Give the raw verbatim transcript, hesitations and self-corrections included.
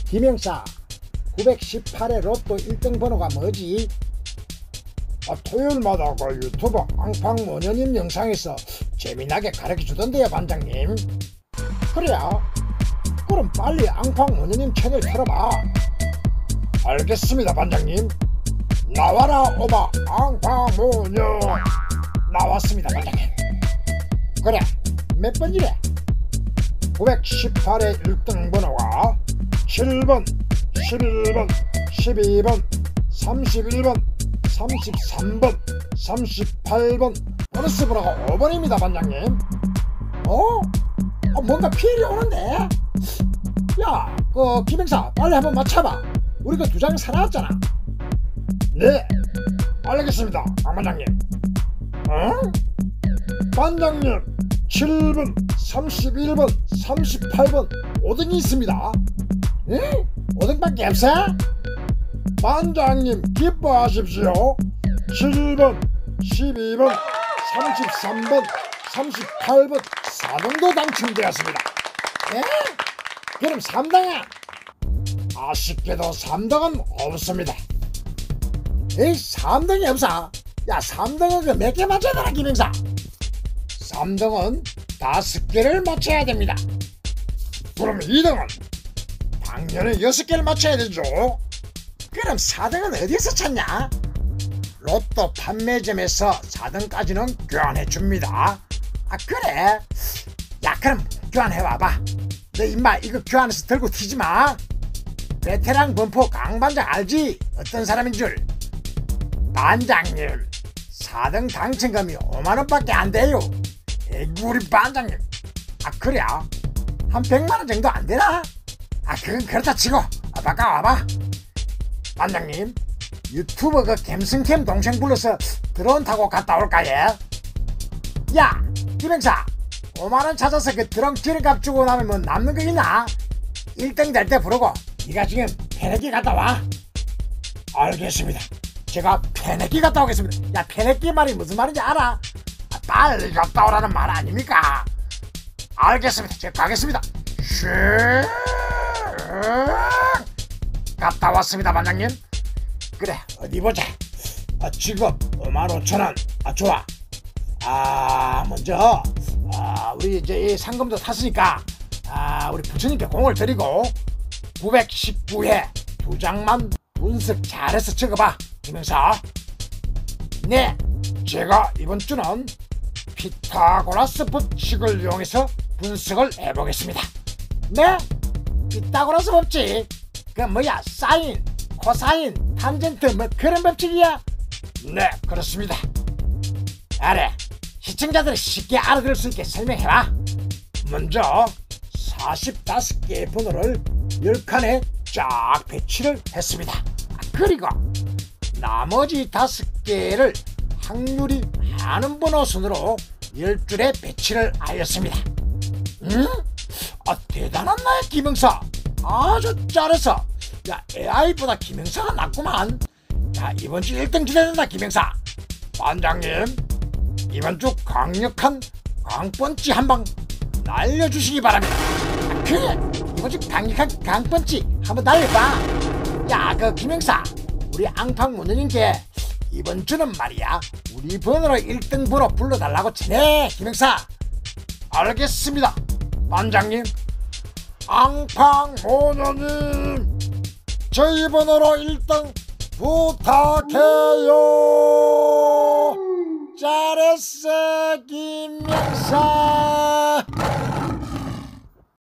김영사, 구백십팔 회 로또 일 등 번호가 뭐지? 아, 토요일마다 그 유튜브 앙팡모녀님 영상에서 재미나게 가르쳐주던데요 반장님. 그래요? 그럼 빨리 앙팡모녀님 채널 틀어봐. 알겠습니다 반장님. 나와라 오바 앙팡모녀. 나왔습니다 반장님. 그래, 몇 번이래? 구백십팔 회 일 등 번호가 칠 번, 십일 번, 십이 번, 삼십일 번, 삼십삼 번, 삼십팔 번, 보너스 번호가 오 번입니다 반장님. 어? 어 뭔가 필이 오는데? 야, 그 김행사 빨리 한번 맞춰봐. 우리 그 두 장 사놨잖아. 네, 알겠습니다 강 반장님. 어? 반장님, 칠 번, 삼십일 번, 삼십팔 번 오 등이 있습니다. 에? 오 등밖에 없어? 반장님 기뻐하십시오. 칠 번, 십이 번, 삼십삼 번, 삼십팔 번 사 등도 당첨되었습니다. 에? 그럼 삼 등은? 아쉽게도 삼 등은 없습니다. 에이, 삼 등이 없어? 야, 삼 등은 그 몇 개 맞춰야 되나 김행사? 삼 등은 다섯 개를 맞춰야 됩니다. 그럼 이 등은? 당연히 여섯 개를 맞춰야 되죠. 그럼 사 등은 어디서 찾냐? 로또 판매점에서 사 등까지는 교환해줍니다. 아 그래? 야 그럼 교환해와봐. 너 임마 이거 교환해서 들고 튀지마. 베테랑 범퍼 강반장 알지? 어떤 사람인 줄? 반장님, 사 등 당첨금이 오만 원밖에 안 돼요. 에이구 우리 반장님. 아 그래? 한 백만 원 정도 안 되나? 아 그건 그렇다 치고 아, 바꿔와봐. 반장님, 유튜버 그 갬성캠 동생 불러서 드론 타고 갔다 올까 예? 야 김행사, 오만 원 찾아서 그 드론 기름값 주고 나면 뭐 남는 거 있나? 일 등 될 때 부르고 네가 지금 페네기 갔다 와. 알겠습니다. 제가 페네기 갔다 오겠습니다. 야 페네기 말이 무슨 말인지 알아? 아, 빨리 갔다 오라는 말 아닙니까? 알겠습니다. 제가 가겠습니다. 슈 갔다 왔습니다 반장님. 그래 어디 보자. 아, 지금 오만 오천 원. 아 좋아. 아 먼저 아, 우리 이제 이 상금도 탔으니까 아, 우리 부처님께 공을 드리고 구백십구 회 두 장만 분석 잘해서 적어봐 김영사. 네, 제가 이번 주는 피타고라스 법칙을 이용해서 분석을 해보겠습니다. 네? 피타고라스 법칙? 그 뭐야 사인, 코사인, 탄젠트 뭐 그런 법칙이야? 네 그렇습니다. 아래 시청자들이 쉽게 알아들을 수 있게 설명해봐. 먼저 사십오 개의 번호를 십 칸에 쫙 배치를 했습니다. 그리고 나머지 다섯 개를 확률이 많은 번호 순으로 십 줄에 배치를 하였습니다. 응? 아 대단한 나의 김영사. 아주 잘했어. 야 에이아이보다 김영사가 낫구만. 야 이번 주 일 등 기대된다 김영사. 반장님, 이번 주 강력한 강펀치 한방 날려주시기 바랍니다. 아, 그래 이번 주 강력한 강펀치 한번 날려봐. 야 그 김영사, 우리 앙팡모녀님께 이번 주는 말이야 우리 번호로 일 등 번호 불러달라고 전해 김영사. 알겠습니다 반장님. 앙팡모녀님, 저희 번호로 일 등 부탁해요. 잘했어 김영사.